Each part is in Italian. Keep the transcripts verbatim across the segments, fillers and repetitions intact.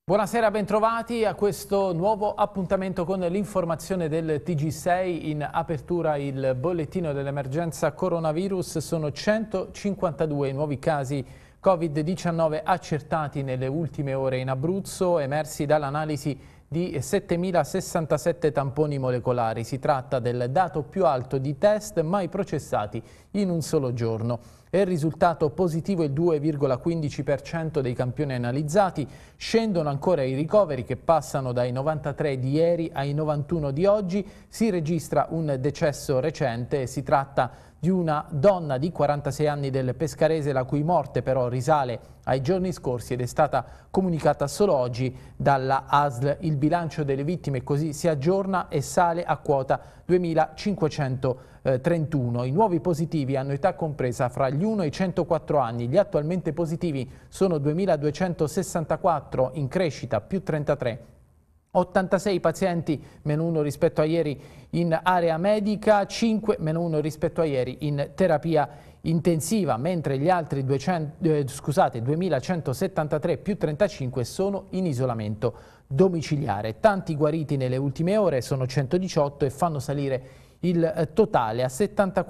Buonasera, bentrovati a questo nuovo appuntamento con l'informazione del T G sei. In apertura il bollettino dell'emergenza coronavirus. Sono centocinquantadue i nuovi casi Covid diciannove accertati nelle ultime ore in Abruzzo, emersi dall'analisi di settemilasessantasette tamponi molecolari. Si tratta del dato più alto di test mai processati in un solo giorno. È il risultato positivo il due virgola quindici per cento dei campioni analizzati. Scendono ancora i ricoveri che passano dai novantatré di ieri ai novantuno di oggi. Si registra un decesso recente e si tratta di una donna di quarantasei anni del Pescarese, la cui morte però risale ai giorni scorsi ed è stata comunicata solo oggi dalla A S L. Il bilancio delle vittime così si aggiorna e sale a quota duemilacinquecentotrentuno. I nuovi positivi hanno età compresa fra gli uno e i centoquattro anni. Gli attualmente positivi sono duemiladuecentosessantaquattro, in crescita più trentatré. ottantasei pazienti, meno uno rispetto a ieri in area medica, cinque meno uno rispetto a ieri in terapia intensiva, mentre gli altri duecento, eh, scusate, duemilacentosettantatré più trentacinque sono in isolamento domiciliare. Tanti guariti nelle ultime ore, sono centodiciotto e fanno salire il eh, totale a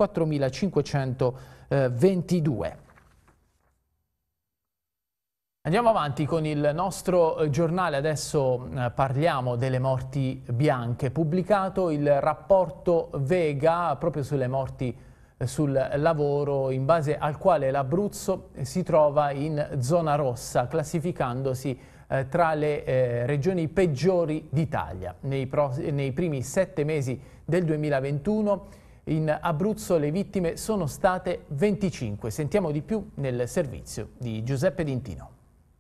settantaquattromilacinquecentoventidue. Andiamo avanti con il nostro giornale, adesso eh, parliamo delle morti bianche. Pubblicato il rapporto Vega proprio sulle morti eh, sul lavoro, in base al quale l'Abruzzo si trova in zona rossa, classificandosi eh, tra le eh, regioni peggiori d'Italia. Nei, nei primi sette mesi del duemilaventuno in Abruzzo le vittime sono state venticinque. Sentiamo di più nel servizio di Giuseppe D'Intino.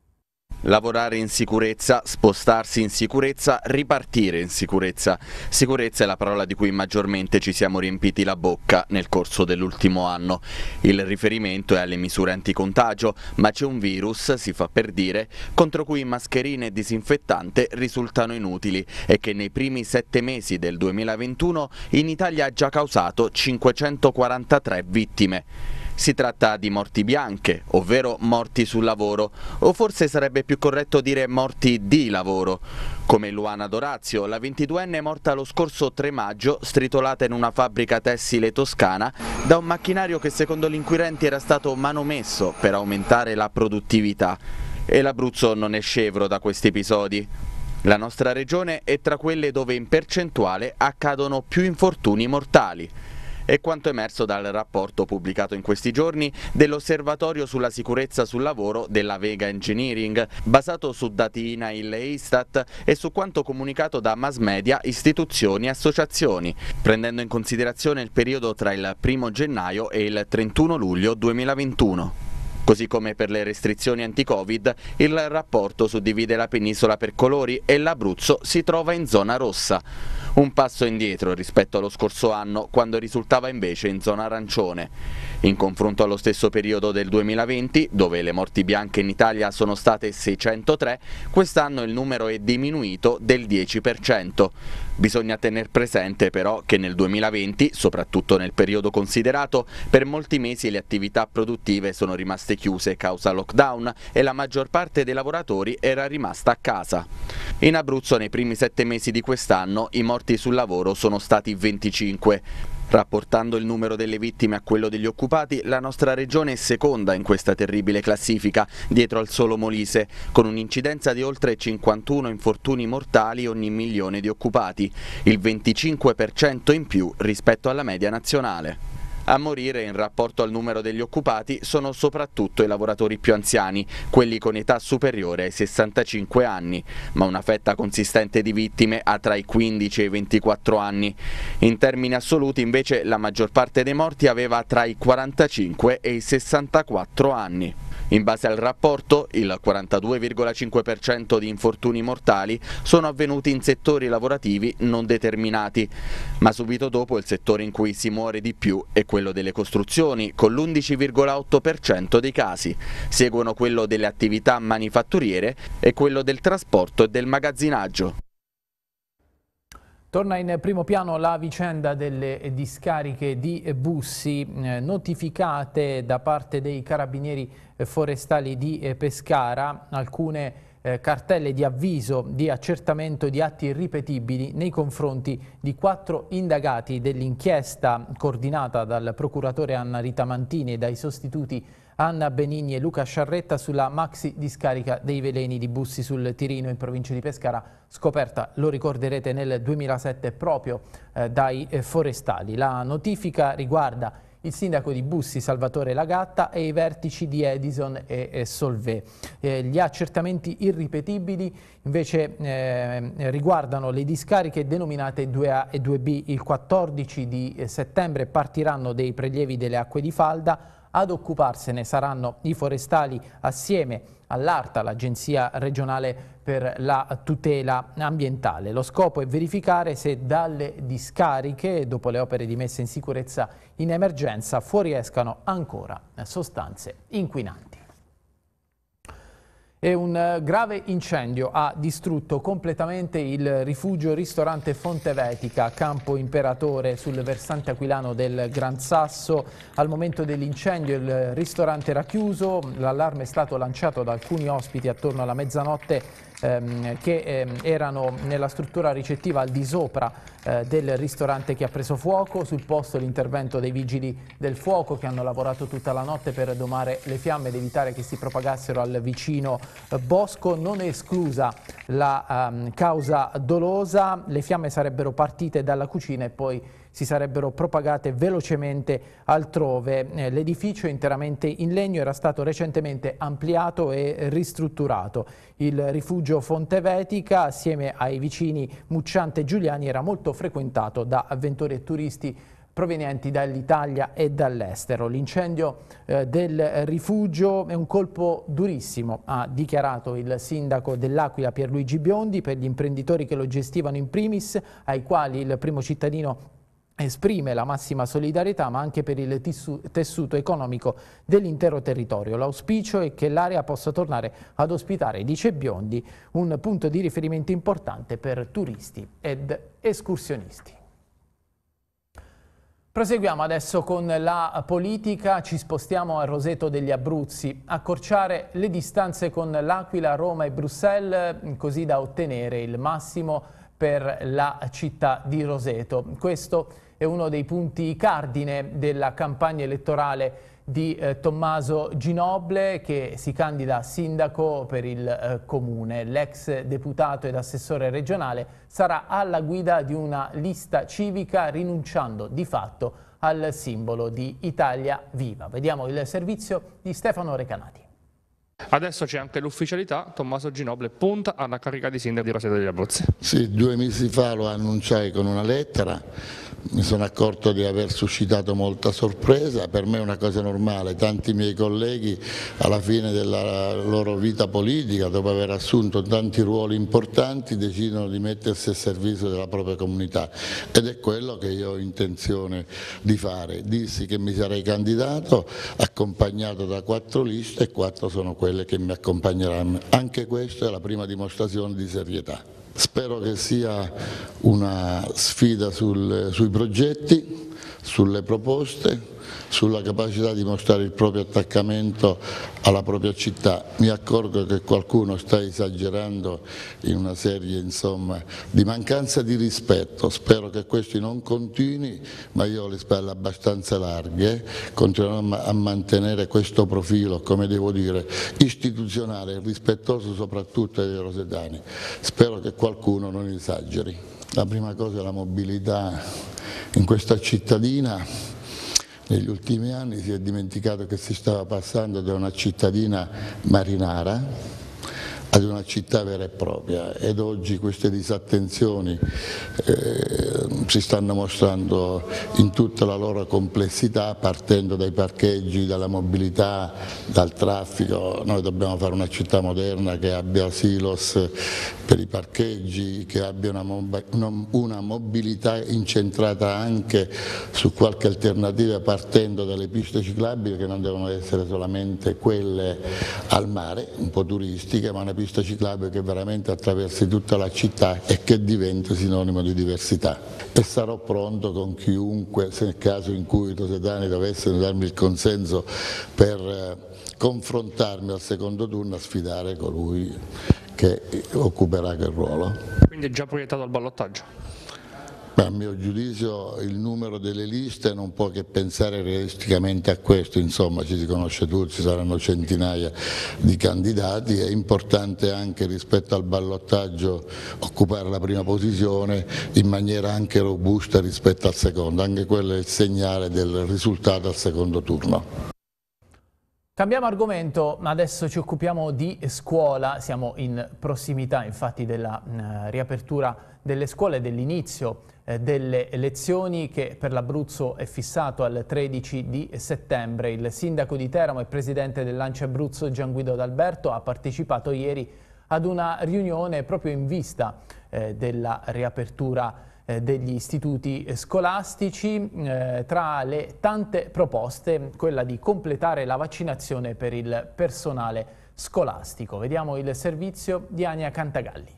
Lavorare in sicurezza, spostarsi in sicurezza, ripartire in sicurezza. Sicurezza è la parola di cui maggiormente ci siamo riempiti la bocca nel corso dell'ultimo anno. Il riferimento è alle misure anticontagio, ma c'è un virus, si fa per dire, contro cui mascherine e disinfettante risultano inutili e che nei primi sette mesi del duemilaventuno in Italia ha già causato cinquecentoquarantatré vittime. Si tratta di morti bianche, ovvero morti sul lavoro, o forse sarebbe più corretto dire morti di lavoro. Come Luana Dorazio, la ventiduenne morta lo scorso tre maggio, stritolata in una fabbrica tessile toscana da un macchinario che secondo gli inquirenti era stato manomesso per aumentare la produttività. E l'Abruzzo non è scevro da questi episodi. La nostra regione è tra quelle dove in percentuale accadono più infortuni mortali. È quanto emerso dal rapporto pubblicato in questi giorni dell'Osservatorio sulla sicurezza sul lavoro della Vega Engineering, basato su dati I N A I L e Istat e su quanto comunicato da mass media, istituzioni e associazioni, prendendo in considerazione il periodo tra il primo gennaio e il trentuno luglio duemilaventuno. Così come per le restrizioni anti-Covid, il rapporto suddivide la penisola per colori e l'Abruzzo si trova in zona rossa. Un passo indietro rispetto allo scorso anno, quando risultava invece in zona arancione. In confronto allo stesso periodo del duemilaventi, dove le morti bianche in Italia sono state seicentotré, quest'anno il numero è diminuito del dieci per cento. Bisogna tener presente però che nel duemilaventi, soprattutto nel periodo considerato, per molti mesi le attività produttive sono rimaste chiuse causa lockdown e la maggior parte dei lavoratori era rimasta a casa. In Abruzzo nei primi sette mesi di quest'anno i morti sul lavoro sono stati venticinque. Rapportando il numero delle vittime a quello degli occupati, la nostra regione è seconda in questa terribile classifica, dietro al solo Molise, con un'incidenza di oltre cinquantuno infortuni mortali ogni milione di occupati, il venticinque per cento in più rispetto alla media nazionale. A morire in rapporto al numero degli occupati sono soprattutto i lavoratori più anziani, quelli con età superiore ai sessantacinque anni, ma una fetta consistente di vittime ha tra i quindici e i ventiquattro anni. In termini assoluti invece la maggior parte dei morti aveva tra i quarantacinque e i sessantaquattro anni. In base al rapporto, il quarantadue virgola cinque per cento di infortuni mortali sono avvenuti in settori lavorativi non determinati, ma subito dopo il settore in cui si muore di più è quello delle costruzioni, con l'undici virgola otto per cento dei casi. Seguono quello delle attività manifatturiere e quello del trasporto e del magazzinaggio. Torna in primo piano la vicenda delle discariche di Bussi eh, notificate da parte dei carabinieri forestali di Pescara. Alcune eh, cartelle di avviso di accertamento di atti irripetibili nei confronti di quattro indagati dell'inchiesta coordinata dal procuratore Anna Rita Mantini e dai sostituti Anna Benigni e Luca Sciarretta sulla maxi discarica dei veleni di Bussi sul Tirino in provincia di Pescara, scoperta, lo ricorderete, nel duemilasette proprio eh, dai eh, forestali. La notifica riguarda il sindaco di Bussi Salvatore Lagatta e i vertici di Edison e, e Solvay. Eh, gli accertamenti irripetibili invece eh, riguardano le discariche denominate due A e due B. Il quattordici di settembre partiranno dei prelievi delle acque di falda. Ad occuparsene saranno i forestali assieme all'ARTA, l'Agenzia regionale per la tutela ambientale. Lo scopo è verificare se dalle discariche, dopo le opere di messa in sicurezza in emergenza, fuoriescano ancora sostanze inquinanti. E un grave incendio ha distrutto completamente il rifugio ristorante Fontevetica a Campo Imperatore sul versante aquilano del Gran Sasso. Al momento dell'incendio il ristorante era chiuso, l'allarme è stato lanciato da alcuni ospiti attorno alla mezzanotte ehm, che ehm, erano nella struttura ricettiva al di sopra eh, del ristorante che ha preso fuoco. Sul posto l'intervento dei vigili del fuoco che hanno lavorato tutta la notte per domare le fiamme ed evitare che si propagassero al vicino bosco. Non è esclusa la um, causa dolosa, le fiamme sarebbero partite dalla cucina e poi si sarebbero propagate velocemente altrove. Eh, l'edificio interamente in legno era stato recentemente ampliato e ristrutturato. Il rifugio Fontevetica, assieme ai vicini Mucciante e Giuliani, era molto frequentato da avventori e turisti provenienti dall'Italia e dall'estero. L'incendio eh, del rifugio è un colpo durissimo, ha dichiarato il sindaco dell'Aquila Pierluigi Biondi, per gli imprenditori che lo gestivano in primis, ai quali il primo cittadino esprime la massima solidarietà, ma anche per il tessuto economico dell'intero territorio. L'auspicio è che l'area possa tornare ad ospitare, dice Biondi, un punto di riferimento importante per turisti ed escursionisti. Proseguiamo adesso con la politica, ci spostiamo a Roseto degli Abruzzi, accorciare le distanze con l'Aquila, Roma e Bruxelles, così da ottenere il massimo per la città di Roseto. Questo è uno dei punti cardine della campagna elettorale di eh, Tommaso Ginoble, che si candida a sindaco per il eh, comune. L'ex deputato ed assessore regionale sarà alla guida di una lista civica, rinunciando di fatto al simbolo di Italia Viva. Vediamo il servizio di Stefano Recanati. Adesso c'è anche l'ufficialità, Tommaso Ginoble punta alla carica di sindaco di Roseto degli Abruzzi. Sì, due mesi fa lo annunciai con una lettera, mi sono accorto di aver suscitato molta sorpresa. Per me è una cosa normale, tanti miei colleghi alla fine della loro vita politica, dopo aver assunto tanti ruoli importanti, decidono di mettersi a servizio della propria comunità, ed è quello che io ho intenzione di fare. Dissi che mi sarei candidato accompagnato da quattro liste e quattro sono quelle che mi accompagneranno. Anche questa è la prima dimostrazione di serietà. Spero che sia una sfida sul, sui progetti, sulle proposte, sulla capacità di mostrare il proprio attaccamento alla propria città. Mi accorgo che qualcuno sta esagerando in una serie, insomma, di mancanza di rispetto. Spero che questi non continui, ma io ho le spalle abbastanza larghe, continuerò a mantenere questo profilo, come devo dire, istituzionale, rispettoso soprattutto dei rosetani. Spero che qualcuno non esageri. La prima cosa è la mobilità in questa cittadina. Negli ultimi anni si è dimenticato che si stava passando da una cittadina marinara ad una città vera e propria, ed oggi queste disattenzioni eh, si stanno mostrando in tutta la loro complessità, partendo dai parcheggi, dalla mobilità, dal traffico. Noi dobbiamo fare una città moderna che abbia silos per i parcheggi, che abbia una, una mobilità incentrata anche su qualche alternativa, partendo dalle piste ciclabili, che non devono essere solamente quelle al mare, un po' turistiche, ma una pista ciclabile che veramente attraversi tutta la città e che diventa sinonimo di diversità. E sarò pronto con chiunque, se nel caso in cui i rosetani dovessero darmi il consenso per confrontarmi al secondo turno, a sfidare colui che occuperà quel ruolo. Quindi è già proiettato al ballottaggio? A mio giudizio il numero delle liste non può che pensare realisticamente a questo, insomma ci si conosce tutti, ci saranno centinaia di candidati, è importante anche rispetto al ballottaggio occupare la prima posizione in maniera anche robusta rispetto al secondo, anche quello è il segnale del risultato al secondo turno. Cambiamo argomento, ma adesso ci occupiamo di scuola, siamo in prossimità infatti della eh, riapertura delle scuole, dell'inizio eh, delle lezioni che per l'Abruzzo è fissato al tredici di settembre. Il sindaco di Teramo e presidente dell'A N C I Abruzzo Gian Guido D'Alberto ha partecipato ieri ad una riunione proprio in vista eh, della riapertura degli istituti scolastici. Eh, tra le tante proposte quella di completare la vaccinazione per il personale scolastico. Vediamo il servizio di Ania Cantagalli.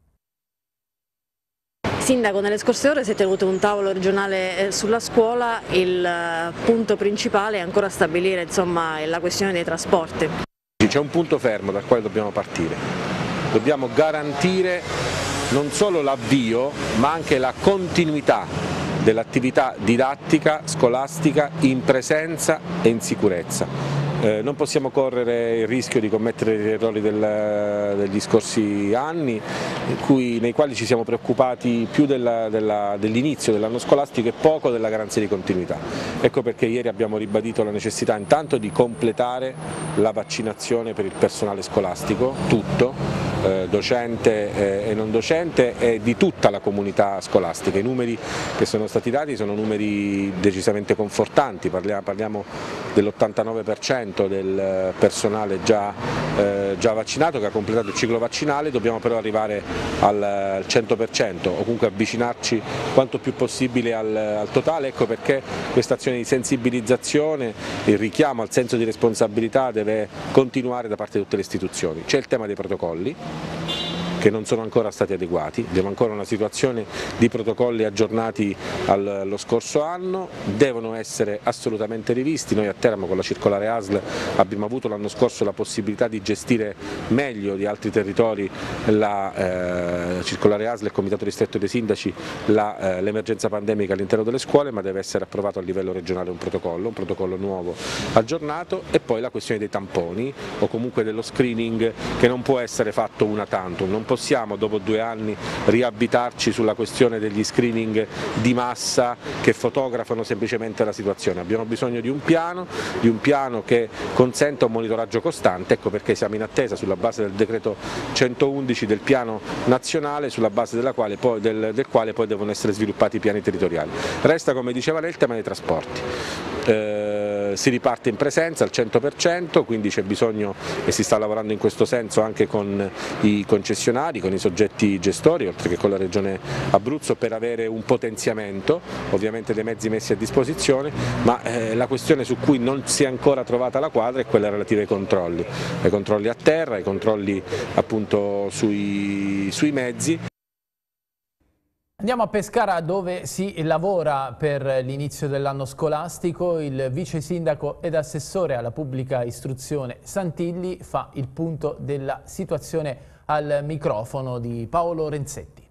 Sindaco, nelle scorse ore si è tenuto un tavolo regionale sulla scuola, il punto principale è ancora stabilire insomma, la questione dei trasporti. C'è un punto fermo dal quale dobbiamo partire, dobbiamo garantire non solo l'avvio ma anche la continuità dell'attività didattica scolastica in presenza e in sicurezza. Eh, non possiamo correre il rischio di commettere gli errori del, degli scorsi anni in cui, nei quali ci siamo preoccupati più dell'inizio dell'anno scolastico e poco della garanzia di continuità. Ecco perché ieri abbiamo ribadito la necessità intanto di completare la vaccinazione per il personale scolastico, tutto, eh, docente eh, e non docente e di tutta la comunità scolastica. I numeri che sono stati dati sono numeri decisamente confortanti, parliamo, parliamo dell'ottantanove per cento del personale già, eh, già vaccinato che ha completato il ciclo vaccinale, dobbiamo però arrivare al, al cento per cento o comunque avvicinarci quanto più possibile al, al totale. Ecco perché questa azione di sensibilizzazione, il richiamo al senso di responsabilità deve continuare da parte di tutte le istituzioni. C'è il tema dei protocolli che non sono ancora stati adeguati, abbiamo ancora una situazione di protocolli aggiornati allo scorso anno, devono essere assolutamente rivisti. Noi a Teramo con la circolare A S L abbiamo avuto l'anno scorso la possibilità di gestire meglio di altri territori la eh, circolare A S L e il Comitato Ristretto dei Sindaci l'emergenza eh, pandemica all'interno delle scuole, ma deve essere approvato a livello regionale un protocollo, un protocollo nuovo aggiornato, e poi la questione dei tamponi o comunque dello screening che non può essere fatto una tantum. Non possiamo dopo due anni riabbitarci sulla questione degli screening di massa che fotografano semplicemente la situazione. Abbiamo bisogno di un piano, di un piano che consenta un monitoraggio costante, ecco perché siamo in attesa sulla base del decreto centoundici del piano nazionale, sulla base della quale poi, del, del quale poi devono essere sviluppati i piani territoriali. Resta, come diceva lei, il tema dei trasporti. Eh, si riparte in presenza al cento per cento, quindi c'è bisogno e si sta lavorando in questo senso anche con i concessionari, con i soggetti gestori, oltre che con la Regione Abruzzo, per avere un potenziamento ovviamente dei mezzi messi a disposizione, ma eh, la questione su cui non si è ancora trovata la quadra è quella relativa ai controlli, ai controlli a terra, ai controlli appunto sui, sui mezzi. Andiamo a Pescara dove si lavora per l'inizio dell'anno scolastico. Il vice sindaco ed assessore alla pubblica istruzione Santilli fa il punto della situazione al microfono di Paolo Renzetti.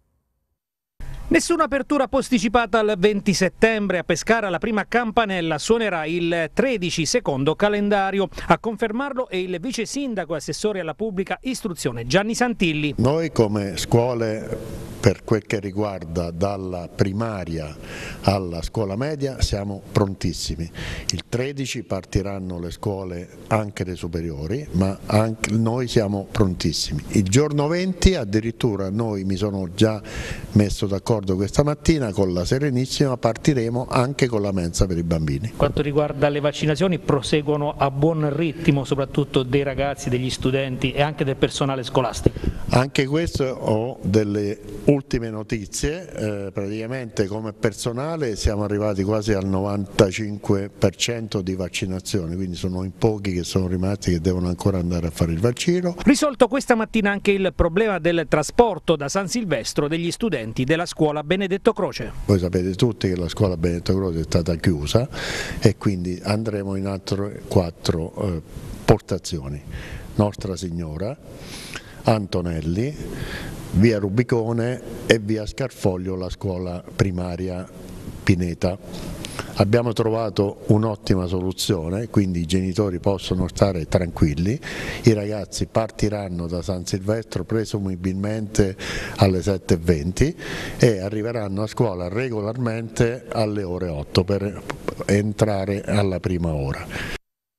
Nessuna apertura posticipata al venti settembre. A Pescara la prima campanella suonerà il tredici, secondo calendario. A confermarlo è il vice sindaco e assessore alla pubblica istruzione Gianni Santilli. Noi come scuole, per quel che riguarda dalla primaria alla scuola media, siamo prontissimi. Il tredici partiranno le scuole anche le superiori, ma anche noi siamo prontissimi. Il giorno venti addirittura noi mi sono già messo d'accordo questa mattina con la Serenissima, partiremo anche con la mensa per i bambini. Quanto riguarda le vaccinazioni, proseguono a buon ritmo soprattutto dei ragazzi, degli studenti e anche del personale scolastico? Anche questo ho delle ultime notizie, eh, praticamente come personale siamo arrivati quasi al novantacinque per cento di vaccinazione, quindi sono in pochi che sono rimasti che devono ancora andare a fare il vaccino. Risolto questa mattina anche il problema del trasporto da San Silvestro degli studenti della scuola Benedetto Croce. Voi sapete tutti che la scuola Benedetto Croce è stata chiusa e quindi andremo in altre quattro eh, portazioni. Nostra Signora, Antonelli, via Rubicone e via Scarfoglio la scuola primaria Pineta. Abbiamo trovato un'ottima soluzione, quindi i genitori possono stare tranquilli, i ragazzi partiranno da San Silvestro presumibilmente alle sette e venti e arriveranno a scuola regolarmente alle ore otto per entrare alla prima ora.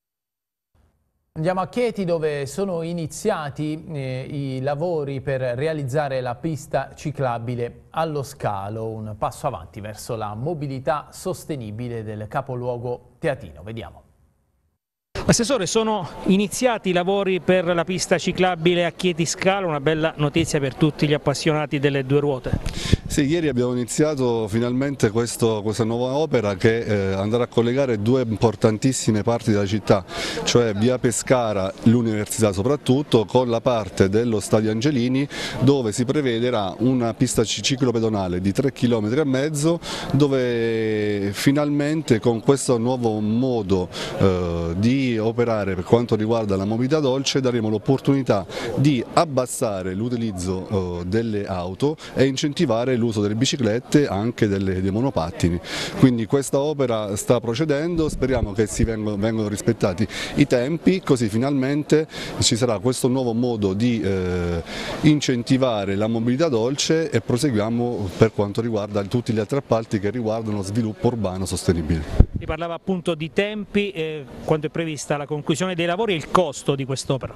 Andiamo a Chieti, dove sono iniziati eh, i lavori per realizzare la pista ciclabile allo Scalo, un passo avanti verso la mobilità sostenibile del capoluogo teatino. Vediamo. Assessore, sono iniziati i lavori per la pista ciclabile a Chieti Scalo, una bella notizia per tutti gli appassionati delle due ruote. Sì, ieri abbiamo iniziato finalmente questo, questa nuova opera che eh, andrà a collegare due importantissime parti della città, cioè via Pescara, l'università soprattutto, con la parte dello Stadio Angelini, dove si prevederà una pista ciclopedonale di tre chilometri e mezzo, dove finalmente con questo nuovo modo eh, di operare per quanto riguarda la mobilità dolce daremo l'opportunità di abbassare l'utilizzo eh, delle auto e incentivare l'uso delle biciclette, anche delle, dei monopattini. Quindi questa opera sta procedendo, speriamo che si vengano, vengano rispettati i tempi, così finalmente ci sarà questo nuovo modo di eh, incentivare la mobilità dolce e proseguiamo per quanto riguarda tutti gli altri appalti che riguardano lo sviluppo urbano sostenibile. Si parlava appunto di tempi, eh, quando è prevista la conclusione dei lavori e il costo di quest'opera?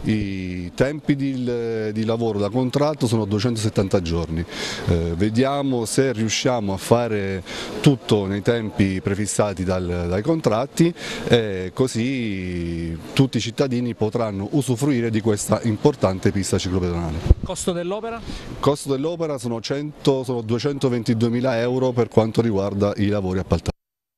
I tempi di, di lavoro da contratto sono duecentosettanta giorni, eh, vediamo se riusciamo a fare tutto nei tempi prefissati dal, dai contratti e così tutti i cittadini potranno usufruire di questa importante pista ciclopedonale. Costo dell'opera? Il costo dell'opera sono, sono duecentoventiduemila euro per quanto riguarda i lavori appaltati.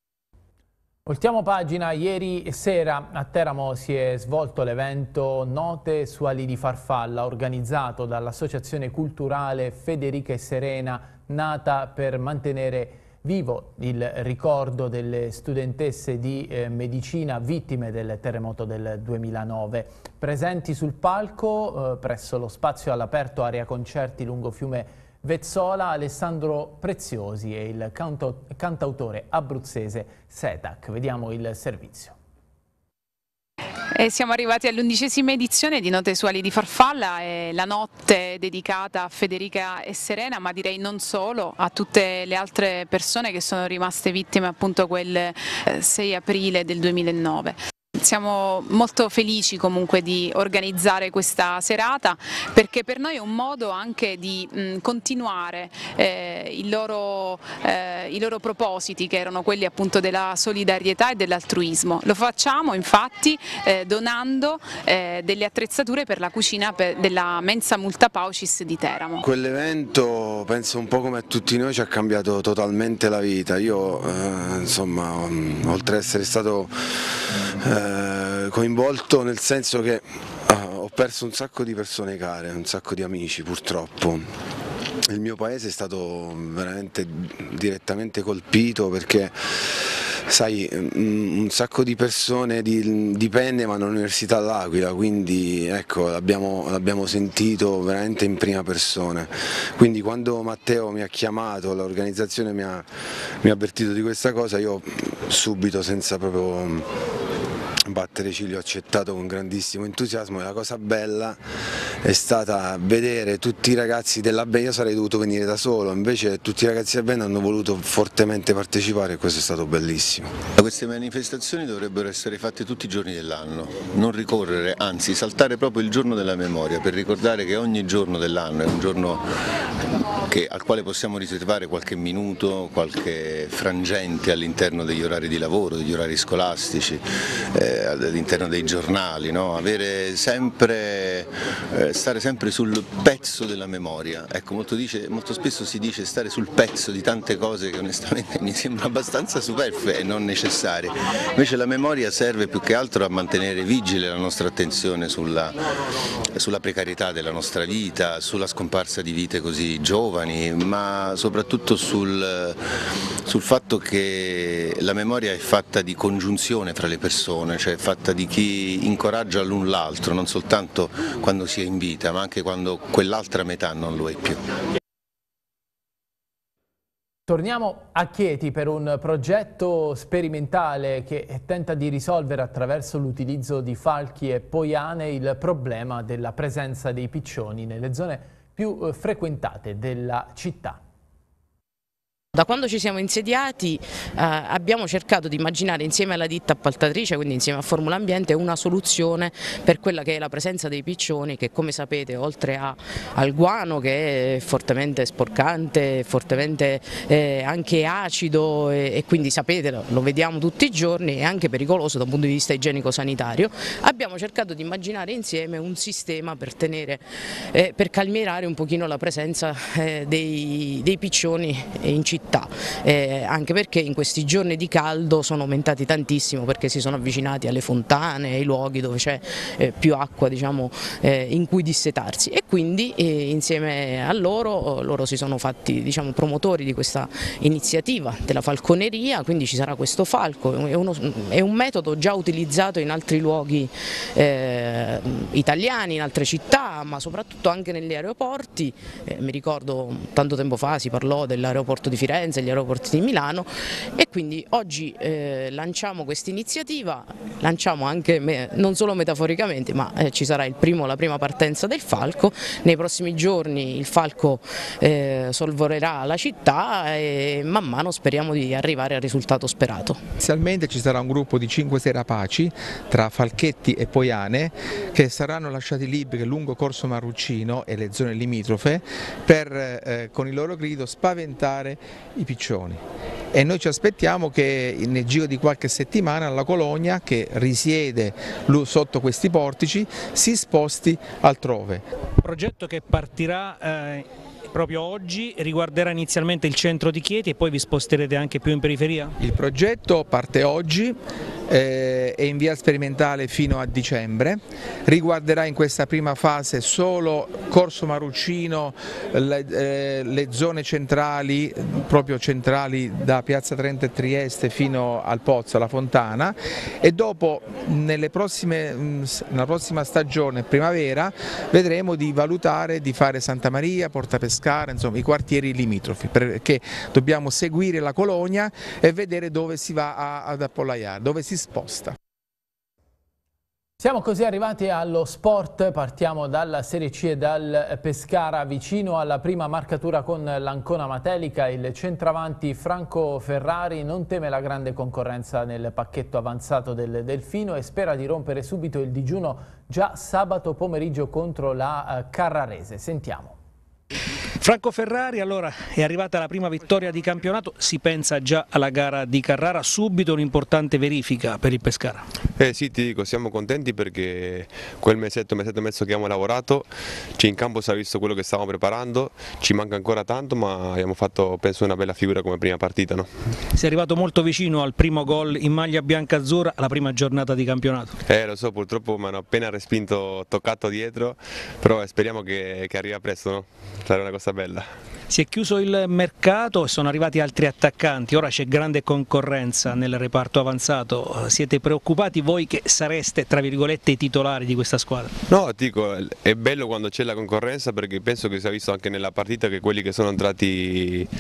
Voltiamo pagina. Ieri sera a Teramo si è svolto l'evento Note su ali di farfalla, organizzato dall'Associazione Culturale Federica e Serena, nata per mantenere vivo il ricordo delle studentesse di eh, medicina vittime del terremoto del duemilanove. Presenti sul palco, eh, presso lo spazio all'aperto area concerti lungo fiume Vezzola, Alessandro Preziosi e il cantautore abruzzese Setac. Vediamo il servizio. E siamo arrivati all'undicesima edizione di Note su ali di farfalla, è la notte dedicata a Federica e Serena, ma direi non solo, a tutte le altre persone che sono rimaste vittime appunto quel sei aprile del duemilanove. Siamo molto felici comunque di organizzare questa serata, perché per noi è un modo anche di mh, continuare eh, i, loro, eh, i loro propositi, che erano quelli appunto della solidarietà e dell'altruismo. Lo facciamo infatti eh, donando eh, delle attrezzature per la cucina per, della Mensa Multa Paucis di Teramo. Quell'evento, penso un po' come a tutti noi, ci ha cambiato totalmente la vita. Io eh, insomma, oltre ad essere stato eh, coinvolto, nel senso che uh, ho perso un sacco di persone care, un sacco di amici purtroppo. Il mio paese è stato veramente direttamente colpito, perché sai, un sacco di persone dipendono dall'Università all'Aquila, quindi ecco, l'abbiamo sentito veramente in prima persona. Quindi quando Matteo mi ha chiamato, l'organizzazione mi ha, mi ha avvertito di questa cosa, io subito, senza proprio battere ciglio, ho accettato con grandissimo entusiasmo, e la cosa bella è stata vedere tutti i ragazzi della Bene. Io sarei dovuto venire da solo, invece tutti i ragazzi della Bene hanno voluto fortemente partecipare, e questo è stato bellissimo. Queste manifestazioni dovrebbero essere fatte tutti i giorni dell'anno, non ricorrere, anzi saltare proprio il giorno della memoria, per ricordare che ogni giorno dell'anno è un giorno che, al quale possiamo riservare qualche minuto, qualche frangente all'interno degli orari di lavoro, degli orari scolastici, eh, all'interno dei giornali, no? Avere sempre, eh, stare sempre sul pezzo della memoria. Ecco, molto, dice, molto spesso si dice stare sul pezzo di tante cose che onestamente mi sembra abbastanza superflue e non necessarie. Invece la memoria serve più che altro a mantenere vigile la nostra attenzione sulla, sulla precarietà della nostra vita, sulla scomparsa di vite così giovani, ma soprattutto sul, sul fatto che la memoria è fatta di congiunzione fra le persone, cioè è fatta di chi incoraggia l'un l'altro, non soltanto quando si è in in vita, ma anche quando quell'altra metà non lo è più. Torniamo a Chieti per un progetto sperimentale che tenta di risolvere attraverso l'utilizzo di falchi e poiane il problema della presenza dei piccioni nelle zone più frequentate della città. Da quando ci siamo insediati eh, abbiamo cercato di immaginare insieme alla ditta appaltatrice, quindi insieme a Formula Ambiente, una soluzione per quella che è la presenza dei piccioni che, come sapete, oltre a, al guano che è fortemente sporcante, fortemente eh, anche acido e, e quindi sapete, lo, lo vediamo tutti i giorni, è anche pericoloso da un punto di vista igienico-sanitario, abbiamo cercato di immaginare insieme un sistema per, tenere, eh, per calmierare un pochino la presenza eh, dei, dei piccioni in città. Eh, anche perché in questi giorni di caldo sono aumentati tantissimo perché si sono avvicinati alle fontane, ai luoghi dove c'è eh, più acqua, diciamo, eh, in cui dissetarsi, e quindi eh, insieme a loro, loro si sono fatti, diciamo, promotori di questa iniziativa della falconeria, quindi ci sarà questo falco, è, uno, è un metodo già utilizzato in altri luoghi eh, italiani, in altre città, ma soprattutto anche negli aeroporti. Eh, mi ricordo tanto tempo fa si parlò dell'aeroporto di Firenze, gli aeroporti di Milano, e quindi oggi eh, lanciamo questa iniziativa, lanciamo anche me, non solo metaforicamente, ma eh, ci sarà il primo, la prima partenza del falco, nei prossimi giorni il falco eh, sorvolerà la città e man mano speriamo di arrivare al risultato sperato. Inizialmente ci sarà un gruppo di cinque sei rapaci tra falchetti e poiane che saranno lasciati liberi lungo Corso Marruccino e le zone limitrofe per eh, con il loro grido spaventare i piccioni, e noi ci aspettiamo che nel giro di qualche settimana la colonia che risiede sotto questi portici si sposti altrove. Progetto che partirà eh, proprio oggi, riguarderà inizialmente il centro di Chieti e poi vi sposterete anche più in periferia? Il progetto parte oggi, eh, è in via sperimentale fino a dicembre, riguarderà in questa prima fase solo Corso Marruccino, le, eh, le zone centrali, proprio centrali da Piazza Trento e Trieste fino al Pozzo, alla Fontana, e dopo nelle prossime, nella prossima stagione primavera vedremo di valutare di fare Santa Maria, Porta Pescara, insomma i quartieri limitrofi, perché dobbiamo seguire la colonia e vedere dove si va a, ad appollaiare, dove si sposta. Siamo così arrivati allo sport, partiamo dalla Serie C e dal Pescara. Vicino alla prima marcatura con l'Ancona Matelica, il centravanti Franco Ferrari non teme la grande concorrenza nel pacchetto avanzato del Delfino e spera di rompere subito il digiuno già sabato pomeriggio contro la Carrarese. Sentiamo. Franco Ferrari, allora è arrivata la prima vittoria di campionato, si pensa già alla gara di Carrara, subito un'importante verifica per il Pescara. Eh sì, ti dico, siamo contenti perché quel mesetto, mesetto e mezzo che abbiamo lavorato, in campo si è visto quello che stavamo preparando, ci manca ancora tanto ma abbiamo fatto penso una bella figura come prima partita. No? Si è arrivato molto vicino al primo gol in maglia bianca-azzurra alla prima giornata di campionato. Eh lo so, purtroppo mi hanno appena respinto, toccato dietro, però speriamo che, che arriva presto, no? Sarà una cosa bella. Si è chiuso il mercato e sono arrivati altri attaccanti, ora c'è grande concorrenza nel reparto avanzato, siete preoccupati voi che sareste tra virgolette i titolari di questa squadra? No, dico, è bello quando c'è la concorrenza perché penso che si è visto anche nella partita che quelli che sono entrati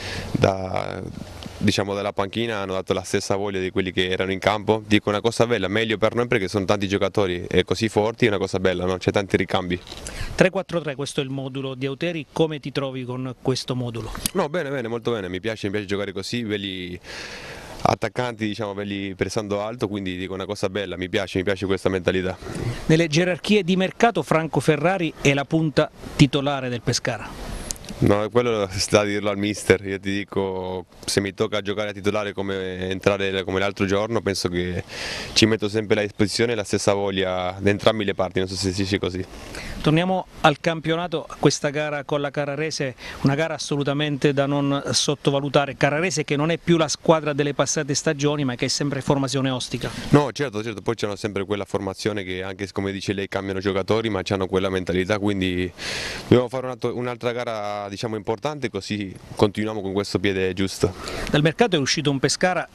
da, diciamo, dalla panchina hanno dato la stessa voglia di quelli che erano in campo. Dico una cosa bella, meglio per noi perché sono tanti giocatori e così forti, è una cosa bella, no? C'è tanti ricambi. tre quattro tre, questo è il modulo di Auteri, come ti trovi con questo modulo? No, bene, bene, molto bene, mi piace, mi piace giocare così, belli attaccanti, diciamo, belli pressando alto, quindi dico una cosa bella, mi piace, mi piace questa mentalità. Nelle gerarchie di mercato Franco Ferrari è la punta titolare del Pescara. No, quello sta a dirlo al mister, io ti dico, se mi tocca giocare a titolare come entrare come l'altro giorno, penso che ci metto sempre a disposizione la stessa voglia da entrambi le parti, non so se si dice così. Torniamo al campionato, a questa gara con la Carrarese, una gara assolutamente da non sottovalutare, Carrarese che non è più la squadra delle passate stagioni ma che è sempre formazione ostica. No, certo, certo, poi c'hanno sempre quella formazione che anche come dice lei cambiano giocatori ma hanno quella mentalità, quindi dobbiamo fare un'altra gara, diciamo, importante, così continuiamo con questo piede giusto. Dal mercato è uscito un Pescara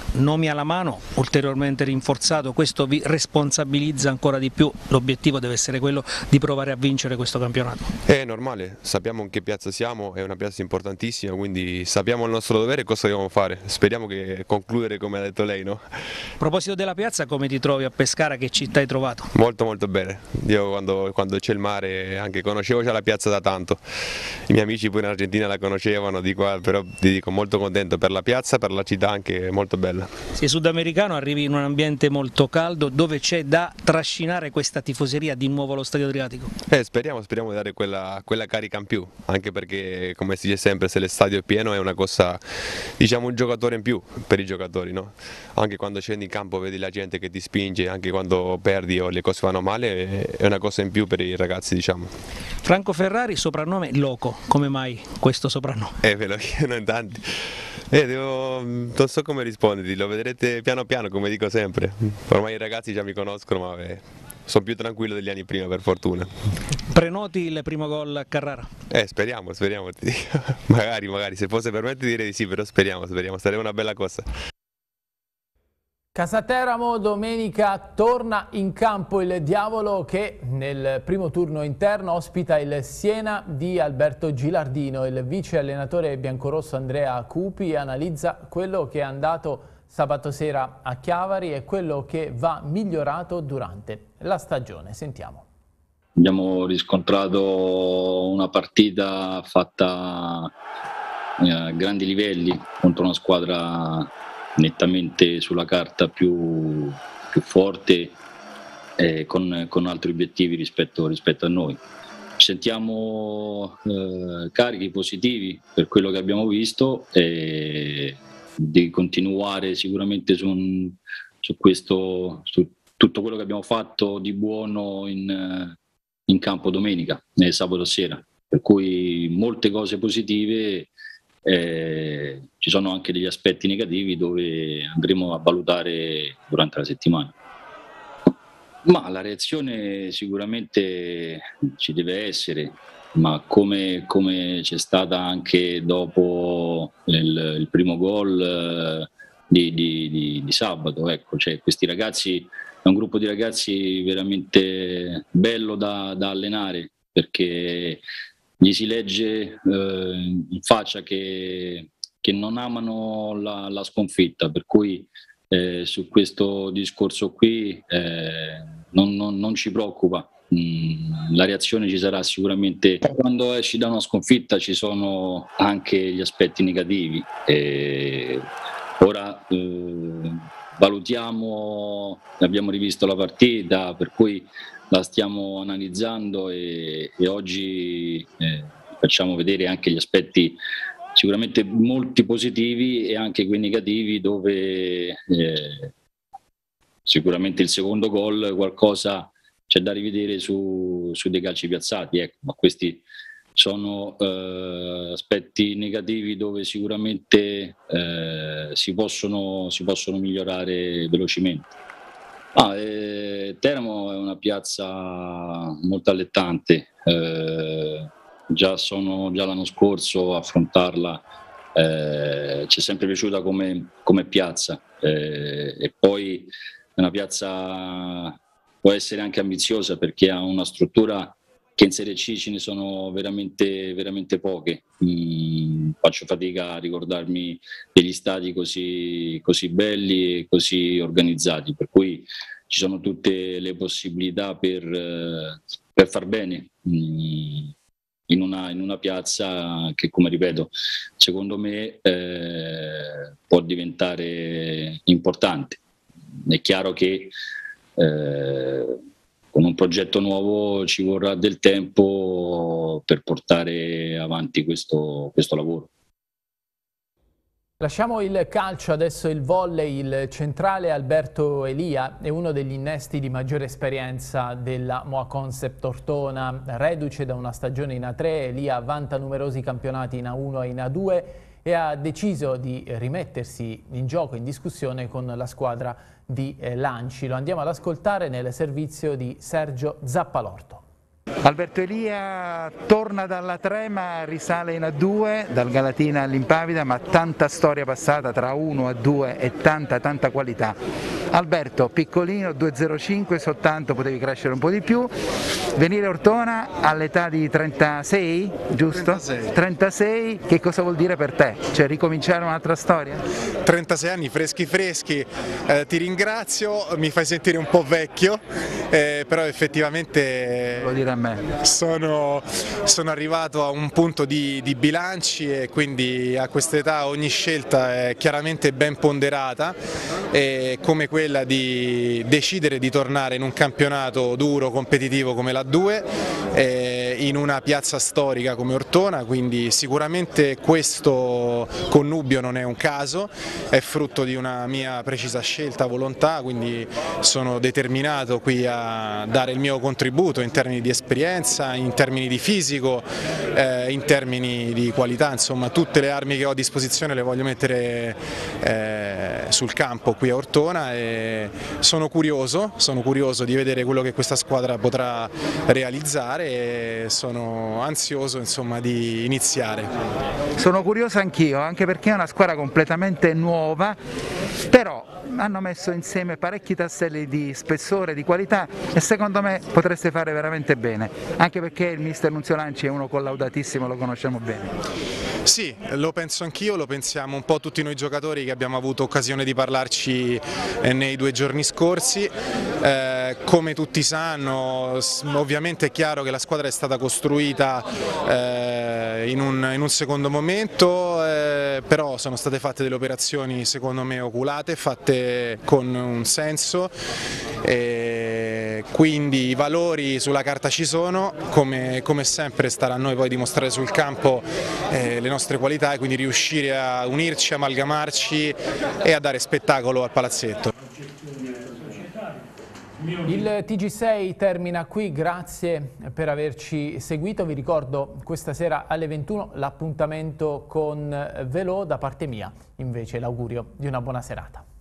nomi alla mano, ulteriormente rinforzato, questo vi responsabilizza ancora di più, l'obiettivo deve essere quello di provare a vincere questo campionato. È normale, sappiamo in che piazza siamo, è una piazza importantissima, quindi sappiamo il nostro dovere e cosa dobbiamo fare, speriamo che concludere come ha detto lei, no? A proposito della piazza, come ti trovi a Pescara, che città hai trovato? Molto molto bene, io quando, quando c'è il mare anche conoscevo già la piazza da tanto, i miei amici pure in Argentina la conoscevano, di qua, però ti dico molto contento per la piazza, per la città anche molto bella. Sei sudamericano, arrivi in un ambiente molto caldo, dove c'è da trascinare questa tifoseria di nuovo allo Stadio Adriatico? Eh, speriamo, speriamo di dare quella, quella carica in più, anche perché come si dice sempre, se lo stadio è pieno è una cosa, diciamo un giocatore in più per i giocatori, no? Anche quando scendi in campo vedi la gente che ti spinge, anche quando perdi o le cose vanno male è una cosa in più per i ragazzi, diciamo. Franco Ferrari, soprannome Loco, come mai questo soprannome? Eh, ve lo chiedono in tanti. Eh, devo, non so come risponderti, lo vedrete piano piano, come dico sempre. Ormai i ragazzi già mi conoscono, ma vabbè, sono più tranquillo degli anni prima, per fortuna. Prenoti il primo gol a Carrara? Eh, speriamo, speriamo, ti dico. magari, magari, se fosse per me ti direi di sì, però speriamo, speriamo, sarebbe una bella cosa. Casateramo domenica torna in campo il Diavolo che nel primo turno interno ospita il Siena di Alberto Gilardino. Il vice allenatore biancorosso Andrea Cupi analizza quello che è andato sabato sera a Chiavari e quello che va migliorato durante la stagione. Sentiamo. Abbiamo riscontrato una partita fatta a grandi livelli contro una squadra nettamente sulla carta più, più forte e con, con altri obiettivi rispetto, rispetto a noi. Ci sentiamo eh, carichi, positivi per quello che abbiamo visto e di continuare sicuramente su, un, su questo, su tutto quello che abbiamo fatto di buono in, in campo domenica e sabato sera. Per cui molte cose positive. Eh, ci sono anche degli aspetti negativi dove andremo a valutare durante la settimana. Ma la reazione sicuramente ci deve essere, ma come, come c'è stata anche dopo il, il primo gol eh, di, di, di, di sabato, ecco, cioè, questi ragazzi è un gruppo di ragazzi veramente bello da, da allenare, perché gli si legge eh, in faccia che, che non amano la, la sconfitta, per cui eh, su questo discorso qui eh, non, non, non ci preoccupa. Mm, la reazione ci sarà sicuramente. Quando esci da una sconfitta ci sono anche gli aspetti negativi. E ora eh, valutiamo, abbiamo rivisto la partita, per cui la stiamo analizzando e, e oggi eh, facciamo vedere anche gli aspetti sicuramente molti positivi e anche quei negativi dove eh, sicuramente il secondo gol qualcosa c'è da rivedere su, su dei calci piazzati, ecco, ma questi sono eh, aspetti negativi dove sicuramente eh, si possono, si possono migliorare velocemente. Ah, eh, Teramo è una piazza molto allettante, eh, già, sono, già l'anno scorso affrontarla eh, ci è sempre piaciuta come, come piazza eh, e poi è una piazza può essere anche ambiziosa perché ha una struttura che in Serie C ce ne sono veramente, veramente poche. Mm, faccio fatica a ricordarmi degli stadi così, così belli e così organizzati, per cui ci sono tutte le possibilità per, per far bene mm, in, una, in una piazza che, come ripeto, secondo me eh, può diventare importante. È chiaro che eh, con un progetto nuovo ci vorrà del tempo per portare avanti questo, questo lavoro. Lasciamo il calcio, adesso il volley. Il centrale Alberto Elia è uno degli innesti di maggiore esperienza della Moa Concept Ortona. Reduce da una stagione in A tre, Elia vanta numerosi campionati in A uno e in A due e ha deciso di rimettersi in gioco, in discussione con la squadra di Lanci. Lo andiamo ad ascoltare nel servizio di Sergio Zappalorto. Alberto Elia torna dalla Trema, risale in A due, dal Galatina all'Impavida, ma tanta storia passata tra uno a due e tanta tanta qualità. Alberto, piccolino, due zero cinque, soltanto potevi crescere un po' di più, venire a Ortona all'età di trentasei, giusto? trentasei. trentasei, che cosa vuol dire per te? Cioè ricominciare un'altra storia? trentasei anni freschi freschi, eh, ti ringrazio, mi fai sentire un po' vecchio, eh, però effettivamente Lo dire a me. sono, sono arrivato a un punto di, di bilanci e quindi a quest'età ogni scelta è chiaramente ben ponderata, e come quella di decidere di tornare in un campionato duro, competitivo come l'A due, eh, in una piazza storica come Ortona, quindi sicuramente questo connubio non è un caso, è frutto di una mia precisa scelta, volontà, quindi sono determinato qui a dare il mio contributo in termini di esperienza, in termini di fisico, eh, in termini di qualità, insomma tutte le armi che ho a disposizione le voglio mettere eh, sul campo qui a Ortona, e sono curioso, sono curioso di vedere quello che questa squadra potrà realizzare e sono ansioso, insomma, di iniziare. Sono curioso anch'io, anche perché è una squadra completamente nuova, però hanno messo insieme parecchi tasselli di spessore, di qualità, e secondo me potreste fare veramente bene, anche perché il mister Nunzio Lanci è uno collaudatissimo, lo conosciamo bene. Sì, lo penso anch'io, lo pensiamo un po' tutti noi giocatori che abbiamo avuto occasione di parlarci nei due giorni scorsi. Eh, come tutti sanno, ovviamente è chiaro che la squadra è stata costruita eh, in, un, in un secondo momento, eh, però sono state fatte delle operazioni secondo me oculate, fatte con un senso, e quindi i valori sulla carta ci sono, come, come sempre starà a noi poi dimostrare sul campo eh, le nostre qualità, e quindi riuscire a unirci, amalgamarci e a dare spettacolo al palazzetto. Il T G sei termina qui, grazie per averci seguito. Vi ricordo questa sera alle ventuno l'appuntamento con Velò. Da parte mia invece l'augurio di una buona serata.